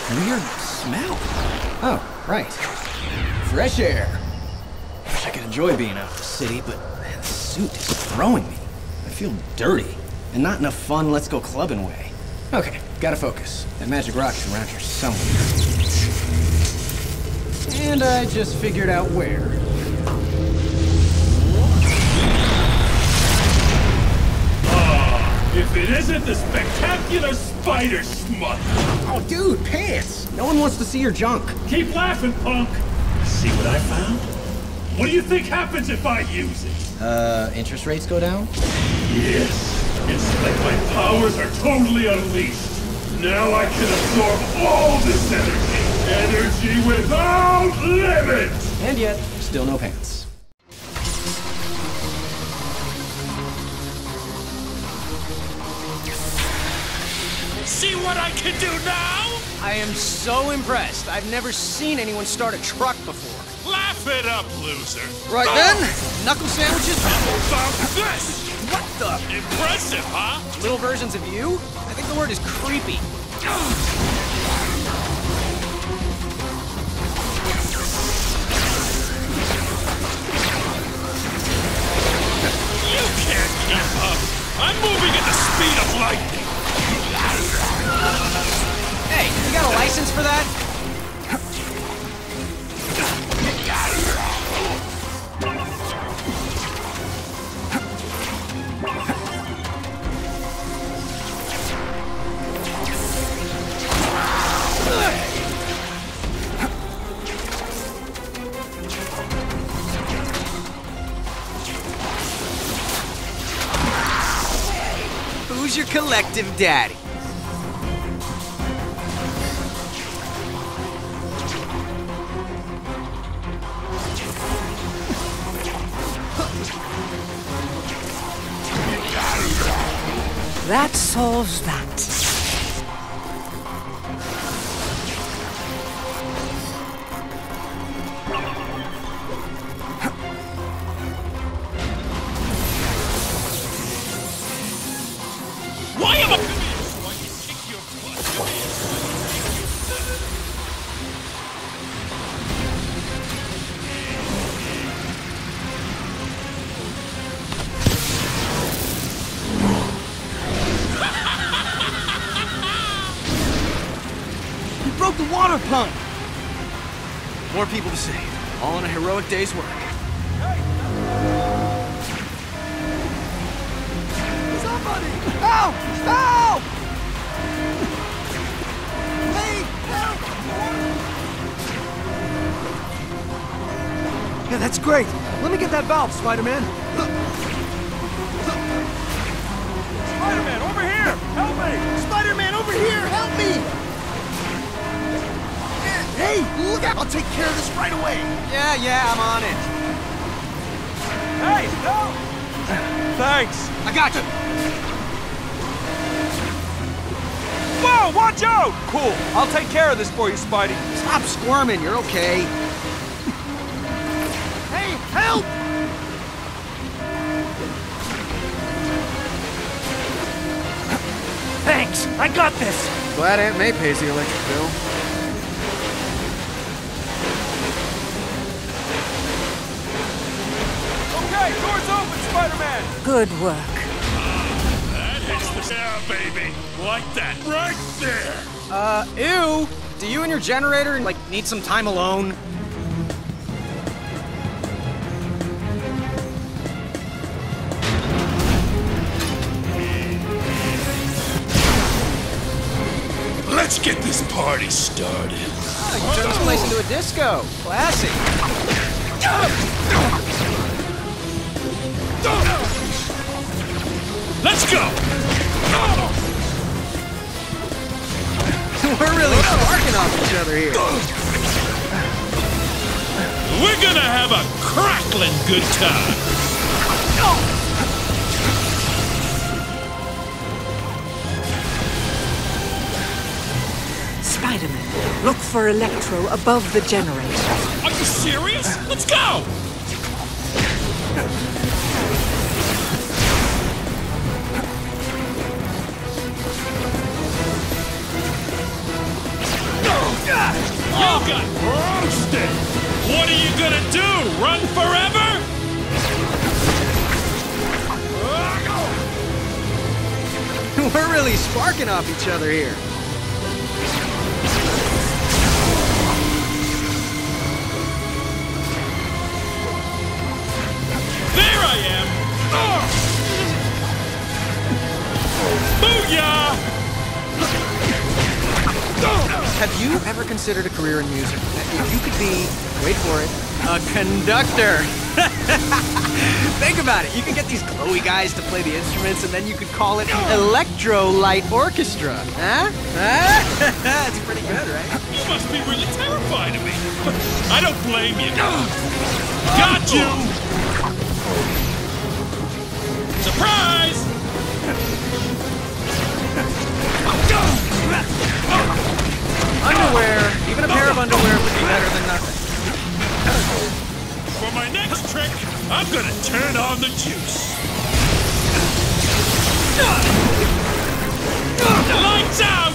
weird smell. Oh, right. Fresh air. Wish I could enjoy being out in the city, but man, this suit is throwing me. I feel dirty, and not in a fun let's go clubbing way. Okay, gotta focus. That magic rock is around here somewhere. And I just figured out where. If it isn't the spectacular spider smut! Oh, dude, pants! No one wants to see your junk. Keep laughing, punk! See what I found? What do you think happens if I use it? Interest rates go down? Yes. It's like my powers are totally unleashed. Now I can absorb all this energy. Energy without limit! And yet, still no pants. See what I can do now? I am so impressed. I've never seen anyone start a truck before. Laugh it up, loser. Right then, knuckle sandwiches. How about this? What the? Impressive, huh? Little versions of you? I think the word is creepy. You can't keep up. I'm moving at the speed of lightning. Hey, you got a license for that? Who's your collective daddy? That solves that. Why am I so I can kick your butt? You broke the water pump! More people to save, all in a heroic day's work. Somebody! Help! Help! Hey, help! Yeah, that's great. Let me get that valve, Spider-Man. Spider-Man, over here! Help me! Spider-Man, over here! Help me! Hey, look out! I'll take care of this right away. Yeah, I'm on it. Hey, help! Thanks. I got you! Whoa, watch out! Cool. I'll take care of this for you, Spidey. Stop squirming, you're okay. Hey, help! Thanks. I got this. Glad Aunt May pays the electric bill. Okay, door's open, Spider-Man. Good work. That hits the air, baby. Like that. Right there. Ew! Do you and your generator, like, need some time alone? Let's get this party started. Oh, you turned this place into a disco. Classy. Let's go! We're really sparking off each other here. We're gonna have a crackling good time. Spider-Man, look for Electro above the generator. Are you serious? Let's go! roasted! What are you gonna do? Run forever? We're really sparking off each other here. There I am! Booyah! Have you ever considered a career in music? If you could be, wait for it, a conductor. Think about it. You can get these glowy guys to play the instruments, and then you could call it Electro Light Orchestra. Huh? That's pretty good, right? You must be really terrified of me. I don't blame you. Got you! Surprise! Underwear. Even a pair of underwear would be better than nothing. For my next trick, I'm gonna turn on the juice. Lights out!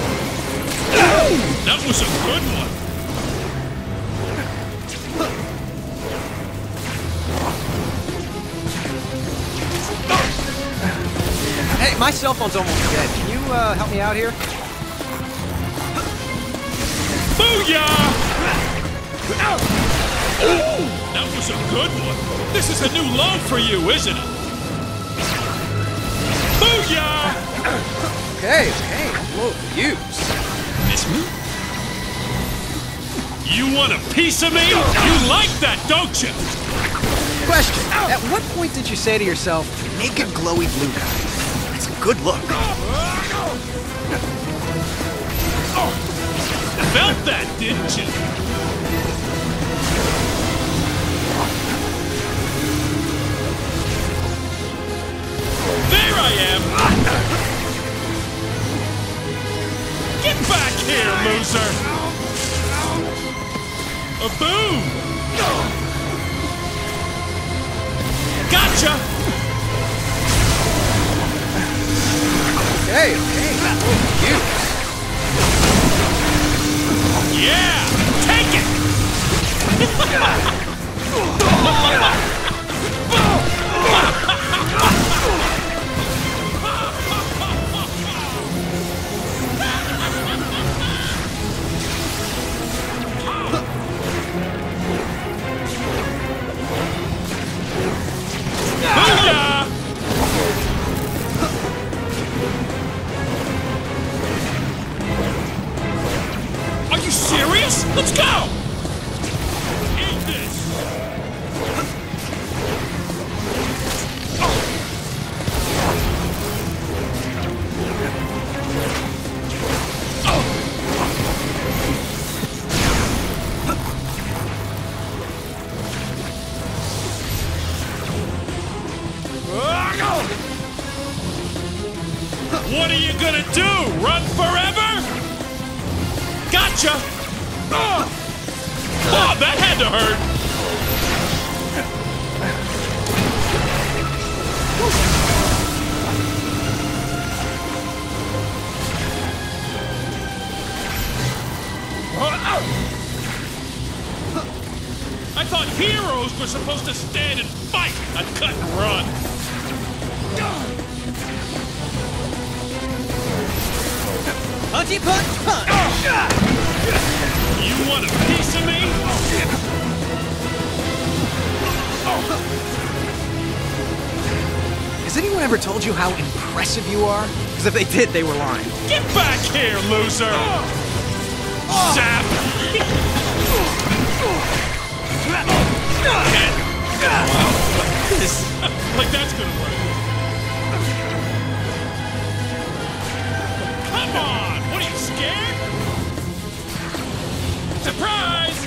That was a good one. Hey, my cell phone's almost dead. Can you help me out here? Booyah! That was a good one. This is a new low for you, isn't it? Booyah! Okay, don't blow the fuse. Miss me? You want a piece of me? You like that, don't you? Question. At what point did you say to yourself, naked glowy blue guy? That's a good look. Felt that, didn't you? There I am! Get back here, loser! A boom! Gotcha! Okay. You. Yeah! Take it! Booyah! Are you serious? Let's go! Eat this! What are you gonna do? Run forever? Gotcha! Oh, that had to hurt! I thought heroes were supposed to stand and fight, not cut and run. Punchy punch punch! You want a piece of me? Has anyone ever told you how impressive you are? Because if they did, they were lying. Get back here, loser! Zap! Like that's gonna work. Come on! What are you, scared? Surprise!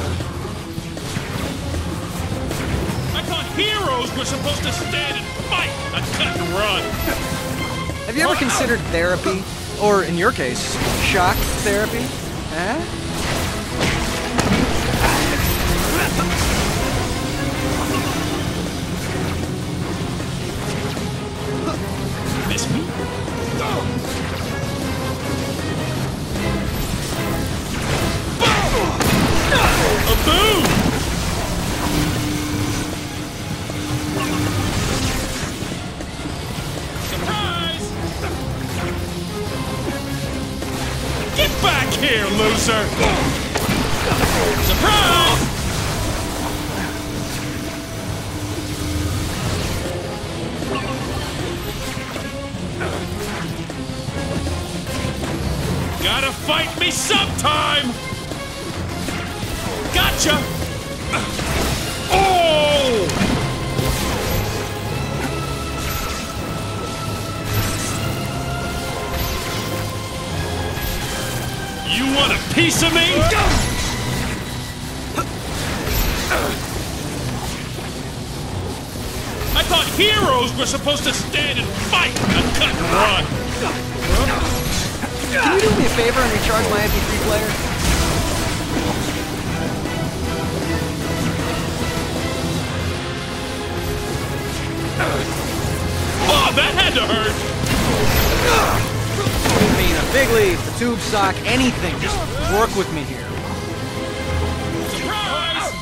I thought heroes were supposed to stand and fight, not cut and run. Have you ever considered therapy? Or, in your case, shock therapy? Huh? Miss me? here, loser! Surprise! Gotta fight me sometime! Gotcha! Oh! You want a piece of me? I thought heroes were supposed to stand and fight, not cut and run. Can you do me a favor and recharge my MP3 player? Oh, that had to hurt! I mean, a big leaf, a tube sock, anything. Just work with me here. Surprise!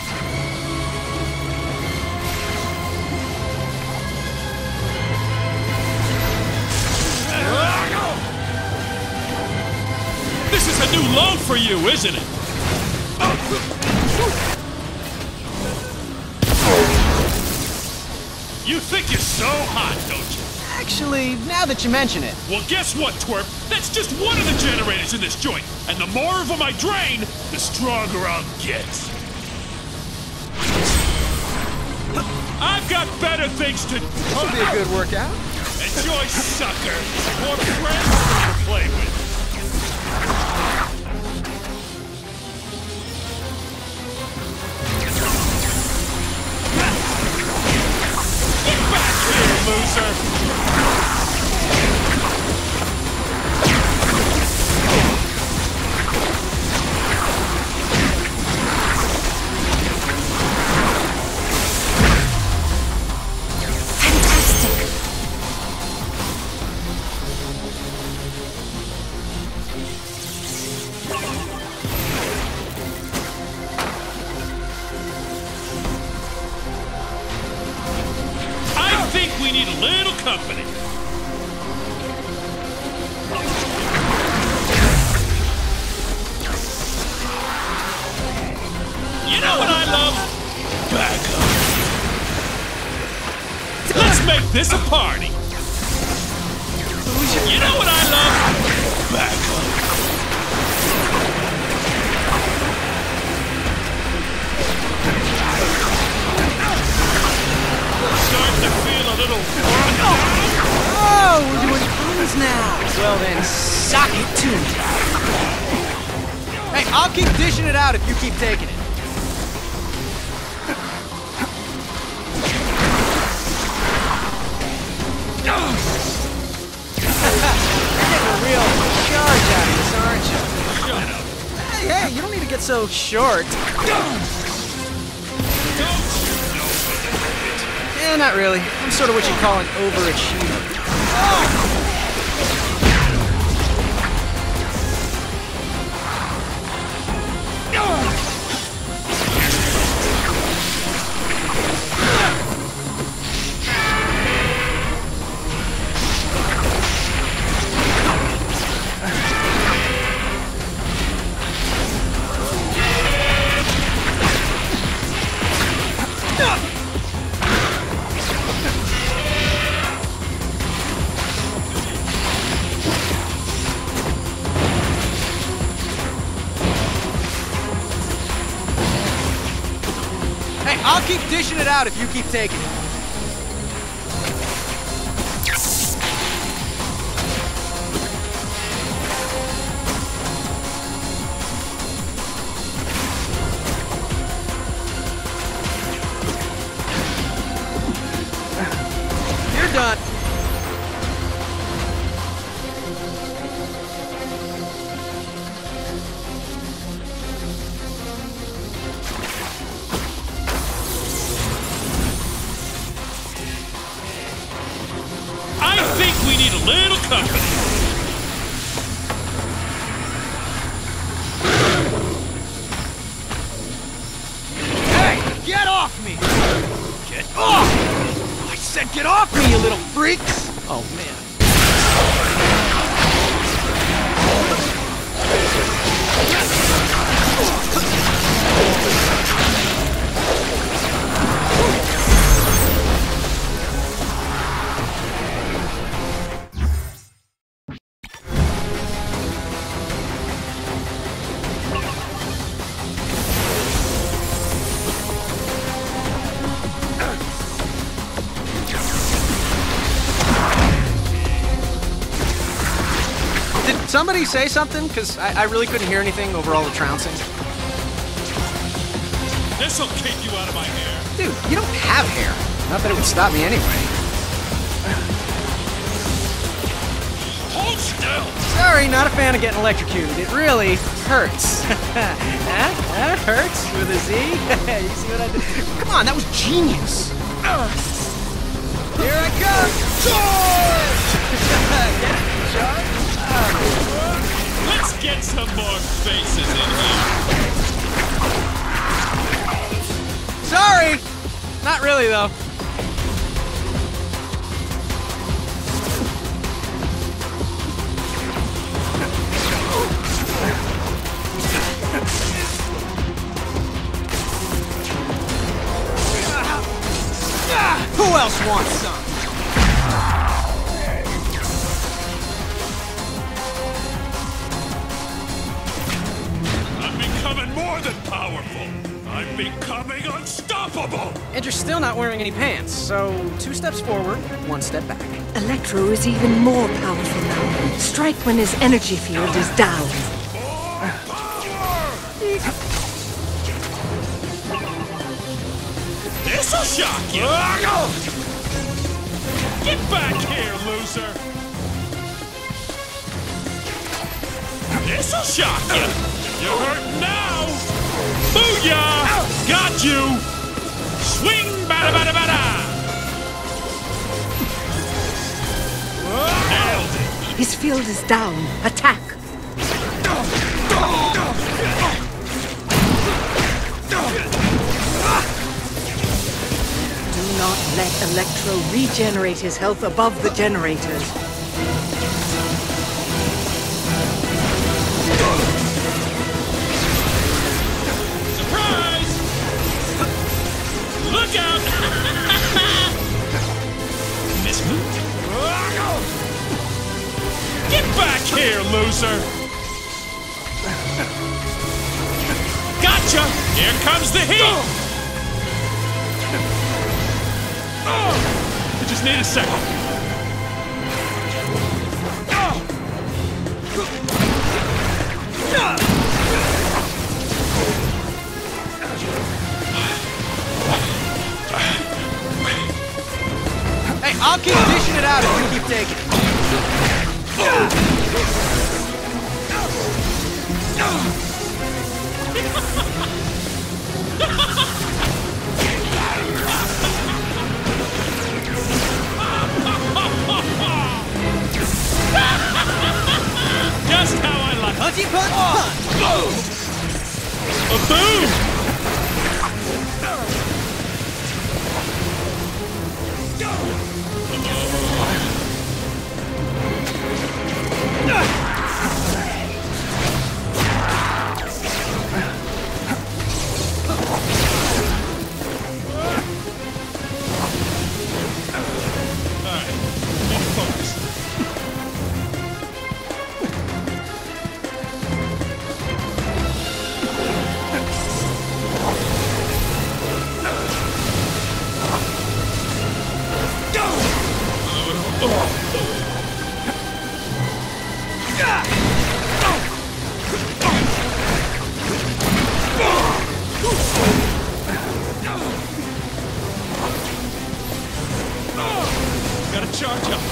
This is a new load for you, isn't it? You think you're so hot, don't you? Actually, now that you mention it. Well, guess what, twerp? That's just one of the generators in this joint. And the more of them I drain, the stronger I'll get. I've got better things to do. This will be a good workout. Enjoy, sucker. More friends to play with. Get back here, loser! We need a little company. You know what I love? Backup. Let's make this a party. You know what I love? Backup. Starting to feel a little... Oh, we're doing things now. Well then, sock it to me. Hey, I'll keep dishing it out if you keep taking it. You're getting a real charge out of this, aren't you? Shut up. Hey, you don't need to get so short. Eh, not really. I'm sort of what you call an overachiever. I'll keep dishing it out if you keep taking it. You're done. I think we need a little company. Hey, get off me! Get off! I said get off me, you little freaks! Oh, man. Did somebody say something? Because I really couldn't hear anything over all the trouncing. This'll keep you out of my hair. Dude, you don't have hair. Not that it would stop me anyway. Hold still. Sorry, not a fan of getting electrocuted. It really hurts. Hurts with a Z? You see what I did? Come on, that was genius. Here I come. Let's get some more faces in here. Sorry. Not really, though. Who else wants some? I'm becoming more than powerful. I'm becoming unstoppable. And you're still not wearing any pants, so 2 steps forward, 1 step back. Electro is even more powerful now. Strike when his energy field is down. This'll shock you. Get back here, loser. This'll shock you. You're hurt now. Booyah! Got you. Swing, bada bada bada. Nailed it. His field is down. Attack. Do not let Electro regenerate his health above the generators. Surprise! Look out! Mismove. Get back here, loser! Gotcha! Here comes the heat! I just need a second. Hey, I'll keep dishing it out if you keep taking it. Just how I like it. Punchy punch punch! A boom! Gotta charge up.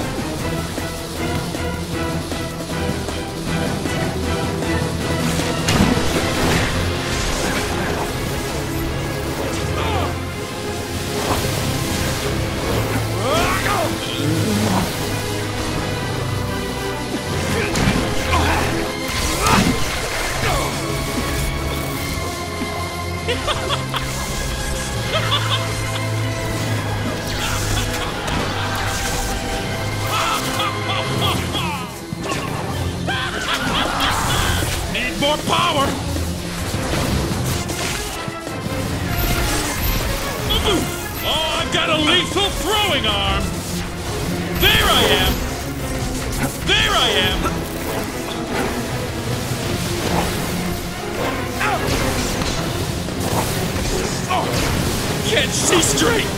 Need more power! Oh, I've got a lethal throwing arm! There I am! There I am! Oh, can't see straight!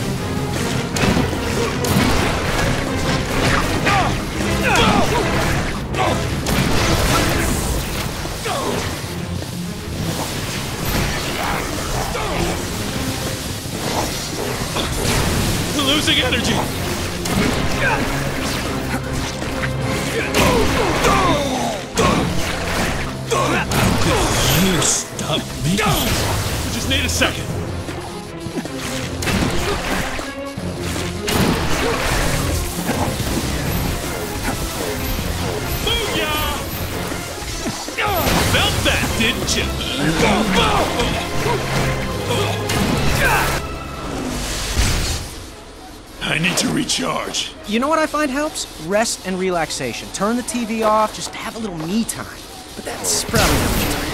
Me? We just need a second. Booyah! Felt that, didn't you? I need to recharge. You know what I find helps? Rest and relaxation. Turn the TV off, just have a little me time. But that's probably not much time.